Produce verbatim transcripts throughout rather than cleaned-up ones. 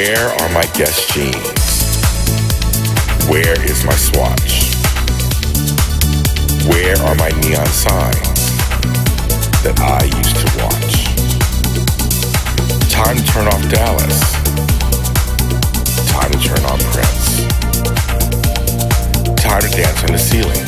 Where are my Guess jeans? Where is my swatch? Where are my neon signs that I used to watch? Time to turn off Dallas. Time to turn on Prince. Time to dance on the ceiling.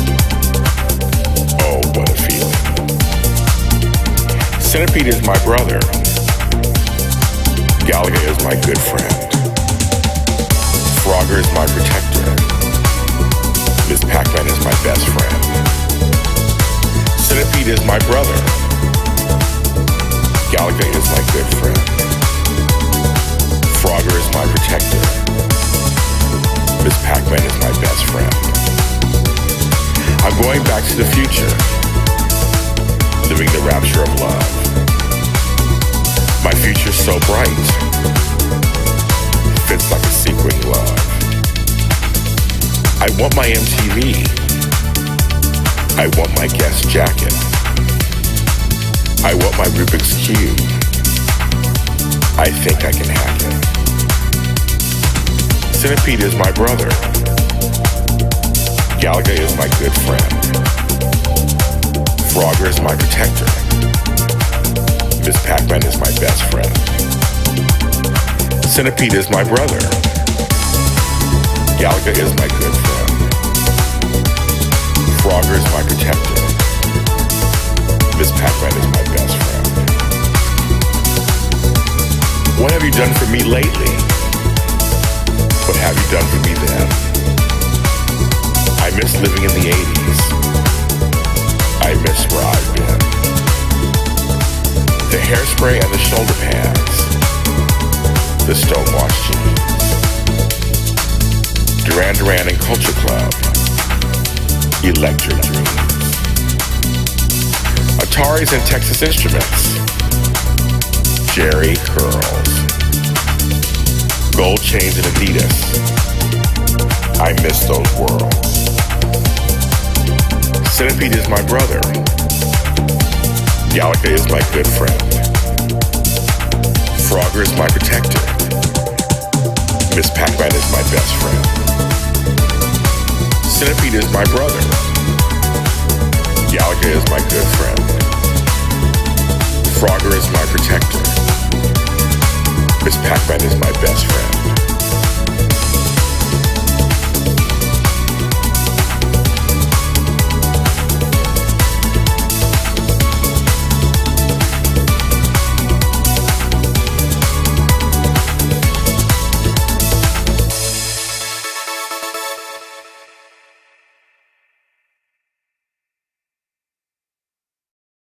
Oh, what a feeling. Centipede is my brother. Gallagher is my good friend. Frogger is my protector. Miss Pac Man is my best friend. Centipede is my brother. Gallagher is my good friend. Frogger is my protector. Miss Pac Man is my best friend. I'm going back to the future, living the rapture of love. My future's so bright, fits like a sequin glove. I want my M T V. I want my Guess jacket. I want my Rubik's Cube. I think I can hack it. Centipede is my brother. Gallagher is my good friend. Frogger is my protector. Miss Pac Man is my best friend. Centipede is my brother. Gallagher is my good friend. Frogger is my protector. Miss Pac Man is my best friend. What have you done for me lately? What have you done for me then? I miss living in the eighties. I miss where I've been. The hairspray and the shoulder pads. The stonewashed jeans. Duran Duran and Culture Club. Electric dreams. Ataris and Texas Instruments. Jerry curls. Gold chains and Adidas. I miss those worlds. Centipede is my brother. Gallagher is my good friend. Frogger is my protector. Miss Pac Man is my best friend. Centipede is my brother. Gallagher is my good friend. Frogger is my protector. Miss Pac Man is my best friend.